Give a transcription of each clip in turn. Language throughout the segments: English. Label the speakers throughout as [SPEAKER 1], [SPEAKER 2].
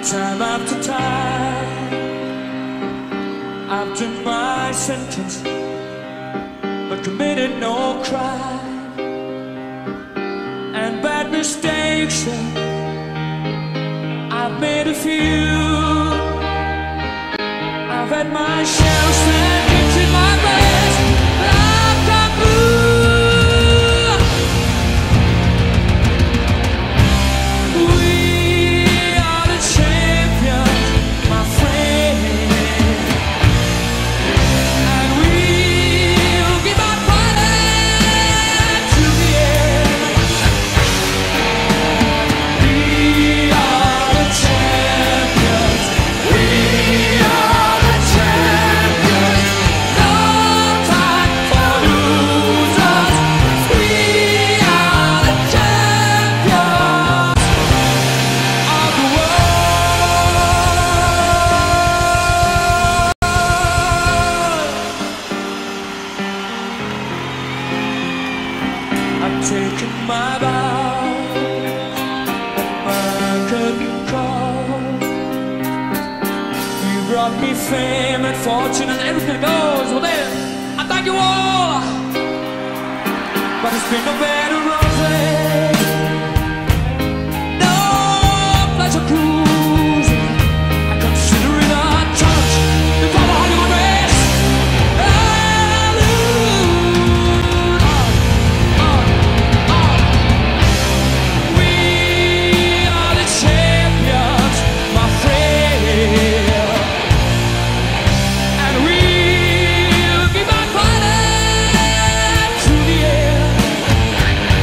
[SPEAKER 1] Time after time, I've done my sentence, but committed no crime. And bad mistakes, I've made a few. I've had my share of seconds in my best, but I've gone through. We are the champions, my friend, and we'll keep on fighting to the end. We are the champions. We are the champions. No time for losers. We are the champions of the world. I've taken my vow at my curtain call. You brought me fame and fortune and everything that goes with it. I thank you all, but it's been no better roses, no pleasure cruising. I consider it a challenge before the Hollywood race. We are the champions, my friend, and we'll keep on fighting to the end.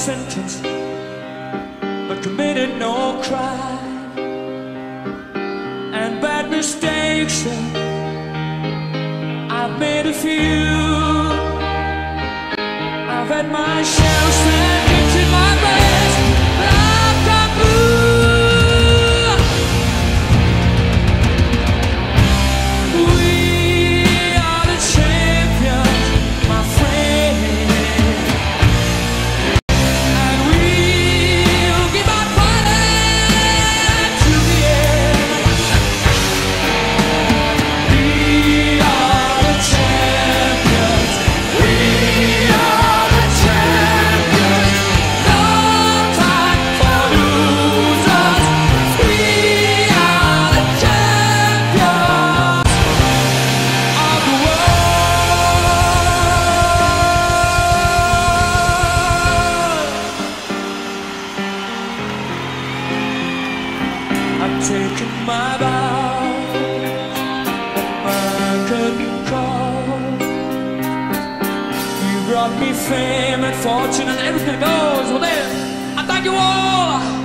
[SPEAKER 1] sentence, but committed no crime. And bad mistakes, I've made a few. I've had my share, spent in my best, but I've come through. We are the champions, my friend, and we'll keep on fighting to the end. We are the champions. We are the champions. No time for losers. We are the champions of the world. I've taken my vows, my curtain call. You brought me fame and fortune and everything goes. Well then, I thank you all.